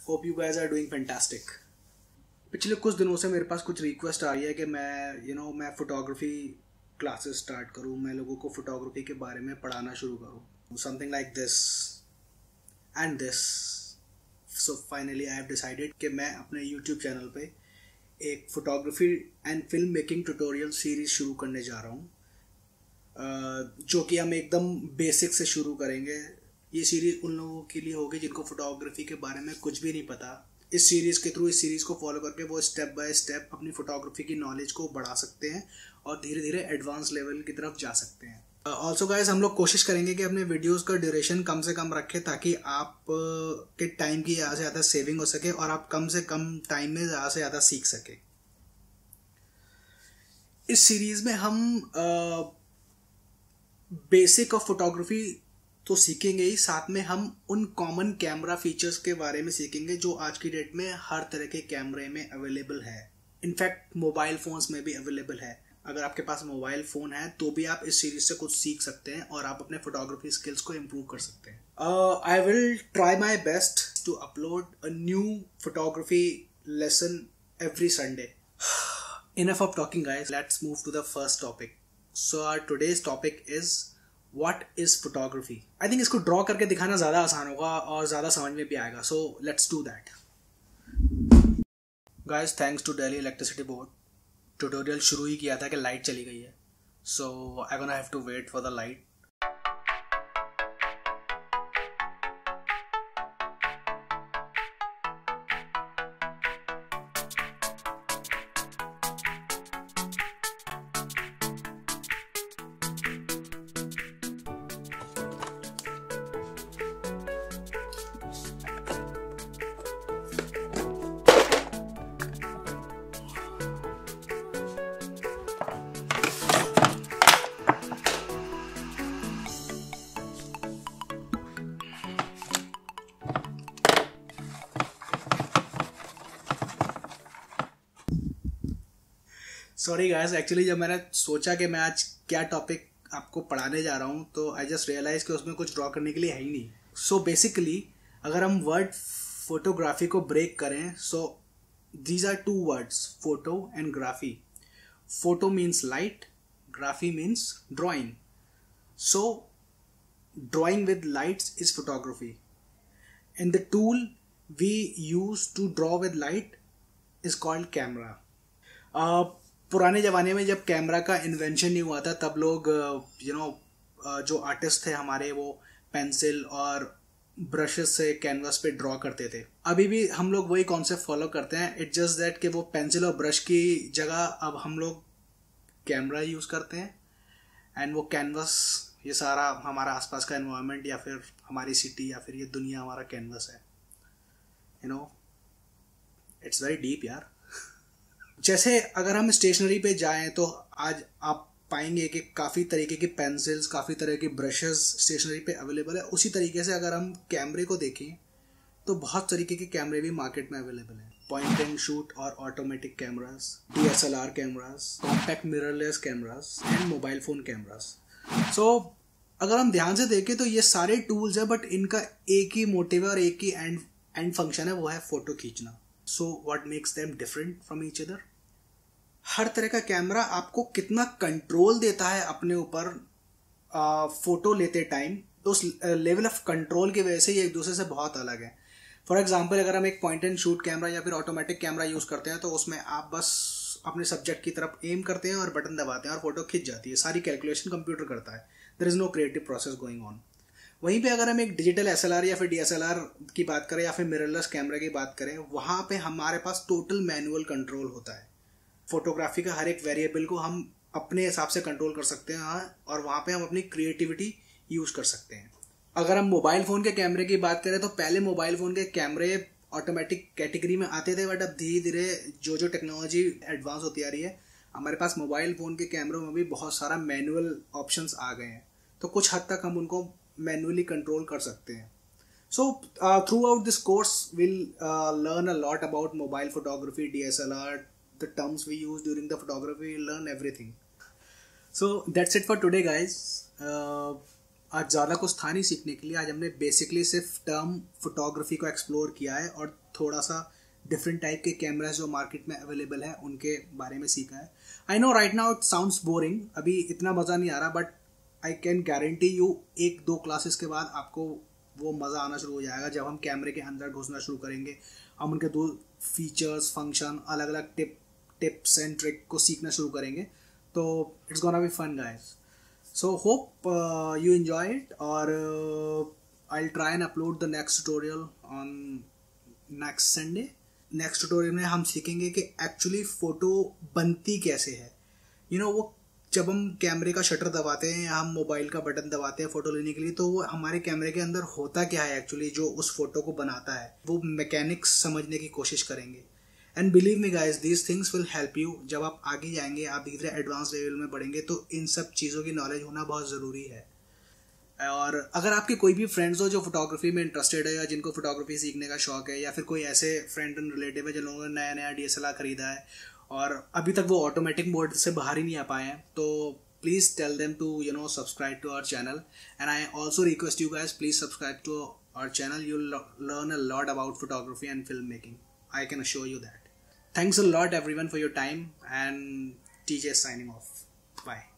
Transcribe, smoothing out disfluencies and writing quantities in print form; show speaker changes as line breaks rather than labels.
Hope you guys are doing fantastic. पिछले कुछ दिनों से मेरे पास कुछ रिक्वेस्ट आ रही है कि मैं फोटोग्राफी क्लासेस स्टार्ट करूँ, मैं लोगों को फोटोग्राफी के बारे में पढ़ाना शुरू करूँ, something like this and this. So finally I have decided कि मैं अपने यूट्यूब चैनल पे एक photography and film making tutorial series शुरू करने जा रहा हूँ, जो कि हम एकदम बेसिक से शुरू करेंगे। ये सीरीज उन लोगों के लिए होगी जिनको फोटोग्राफी के बारे में कुछ भी नहीं पता। इस सीरीज के थ्रू, इस सीरीज को फॉलो करके वो स्टेप बाय स्टेप अपनी फोटोग्राफी की नॉलेज को बढ़ा सकते हैं और धीरे धीरे एडवांस लेवल की तरफ जा सकते हैं। ऑल्सो गाइज, हम लोग कोशिश करेंगे कि अपने वीडियोस का ड्यूरेशन कम से कम रखें ताकि आप के टाइम की ज़्यादा से ज़्यादा सेविंग हो सके और आप कम से कम टाइम में ज़्यादा से ज़्यादा सीख सके। इस सीरीज में हम बेसिक ऑफ फोटोग्राफी तो सीखेंगे ही, साथ में हम उन कॉमन कैमरा फीचर्स के बारे में सीखेंगे जो आज की डेट में हर तरह के कैमरे में अवेलेबल है। इनफैक्ट मोबाइल फोन्स में भी अवेलेबल है। अगर आपके पास मोबाइल फ़ोन है तो भी आप इस सीरीज से कुछ सीख सकते हैं और आप अपने फोटोग्राफी स्किल्स को इम्प्रूव कर सकते हैं। I will try my best to upload a new photography lesson every Sunday. Enough of talking guys, let's move to the first topic. So our today's topic is what is photography. I think इसको draw करके दिखाना ज़्यादा आसान होगा और ज़्यादा समझ में भी आएगा. So let's do that. Guys, thanks to Delhi Electricity Board, tutorial शुरू ही किया था कि लाइट चली गई है. So I'm gonna have to wait for the light. Sorry guys, actually जब मैंने सोचा कि मैं आज क्या टॉपिक आपको पढ़ाने जा रहा हूँ तो आई जस्ट रियलाइज कि उसमें कुछ ड्रॉ करने के लिए है ही नहीं। सो बेसिकली अगर हम वर्ड फोटोग्राफी को ब्रेक करें, so these are two words, photo and graphy. Photo means light, graphy means drawing. So drawing with lights is photography and the tool we use to draw with light is called camera. पुराने ज़माने में जब camera का invention नहीं हुआ था तब लोग जो आर्टिस्ट थे हमारे, वो पेंसिल और ब्रशेस से कैनवस पे ड्रॉ करते थे। अभी भी हम लोग वही कॉन्सेप्ट फॉलो करते हैं। इट्स जस्ट दैट कि वो पेंसिल और ब्रश की जगह अब हम लोग कैमरा यूज़ करते हैं एंड वो कैनवस, ये सारा हमारा आसपास का एनवायरनमेंट या फिर हमारी सिटी या फिर ये दुनिया हमारा कैनवस है। इट्स वेरी डीप यार। जैसे अगर हम स्टेशनरी पे जाएं तो आज आप पाएंगे कि काफ़ी तरीके की पेंसिल्स, काफ़ी तरह की ब्रशेस स्टेशनरी पे अवेलेबल है। उसी तरीके से अगर हम कैमरे को देखें तो बहुत तरीके के कैमरे भी मार्केट में अवेलेबल हैं। पॉइंट एंड शूट और automatic cameras, DSLR cameras, compact mirrorless cameras and mobile phone cameras. So अगर हम ध्यान से देखें तो ये सारे टूल्स हैं, बट इनका एक ही मोटिव है और एक ही एंड फंक्शन है, वो है फ़ोटो खींचना। So what makes them different from each other? हर तरह का कैमरा आपको कितना कंट्रोल देता है अपने ऊपर फोटो लेते टाइम, तो उस लेवल ऑफ कंट्रोल की वजह से ये एक दूसरे से बहुत अलग है। फॉर एग्जांपल, अगर हम एक पॉइंट एंड शूट कैमरा या फिर ऑटोमेटिक कैमरा यूज़ करते हैं तो उसमें आप बस अपने सब्जेक्ट की तरफ एम करते हैं और बटन दबाते हैं और फोटो खिंच जाती है। सारी कैलकुलेशन कंप्यूटर करता है। There is no creative process going on. वहीं पे अगर हम एक डिजिटल SLR या फिर DSLR की बात करें या फिर मिररलेस कैमरा की बात करें, वहाँ पे हमारे पास टोटल मैनुअल कंट्रोल होता है। फोटोग्राफी का हर एक वेरिएबल को हम अपने हिसाब से कंट्रोल कर सकते हैं और वहाँ पे हम अपनी क्रिएटिविटी यूज़ कर सकते हैं। अगर हम मोबाइल फ़ोन के कैमरे की बात करें तो पहले मोबाइल फ़ोन के कैमरे ऑटोमेटिक कैटेगरी में आते थे, बट अब धीरे धीरे जो टेक्नोलॉजी एडवांस होती आ रही है, हमारे पास मोबाइल फ़ोन के कैमरों में भी बहुत सारा मैनुअल ऑप्शंस आ गए हैं, तो कुछ हद तक हम उनको मैनुअली कंट्रोल कर सकते हैं। So throughout this course we'll learn a lot about mobile photography, DSLR, the terms we use during the photography, we'll learn everything. So that's it for today guys. आज ज़्यादा कुछ था नहीं सीखने के लिए। आज हमने बेसिकली सिर्फ टर्म फोटोग्राफी को एक्सप्लोर किया है और थोड़ा सा डिफरेंट टाइप के कैमराज जो मार्केट में अवेलेबल है उनके बारे में सीखा है। I know right now it sounds boring, अभी इतना मज़ा नहीं आ रहा, but I can guarantee you 1-2 classes के बाद आपको वो मज़ा आना शुरू हो जाएगा जब हम कैमरे के अंदर घुसना शुरू करेंगे। हम उनके दो फीचर्स, फंक्शन, अलग अलग टिप्स एंड ट्रिक को सीखना शुरू करेंगे। तो it's gonna be fun guys. So hope you enjoy it, और I'll try and upload the next tutorial on next Sunday. Next tutorial में हम सीखेंगे कि एक्चुअली फ़ोटो बनती कैसे है। वो जब हम कैमरे का शटर दबाते हैं या हम मोबाइल का बटन दबाते हैं फ़ोटो लेने के लिए, तो वो हमारे कैमरे के अंदर होता क्या है एक्चुअली जो उस फोटो को बनाता है, वो मैकेनिक्स समझने की कोशिश करेंगे। And believe me guys, these things will help you. जब आप आगे जाएंगे, आप धीरे धीरे एडवांस लेवल में बढ़ेंगे, तो इन सब चीज़ों की नॉलेज होना बहुत ज़रूरी है। और अगर आपके कोई भी फ्रेंड्स हो जो फोटोग्राफी में इंटरेस्टेड है या जिनको फोटोग्राफी सीखने का शौक है, या फिर कोई ऐसे फ्रेंड एंड रिलेटिव है जिन लोगों ने नया नया DSLR खरीदा है और अभी तक वो ऑटोमेटिक मोड से बाहर ही नहीं आ पाए हैं, तो please tell them to subscribe to our channel. And I also request you guys, please subscribe to our channel. You will learn a lot about photography and film making, I can assure you that. Thanks a lot everyone for your time, and TJ signing off. Bye.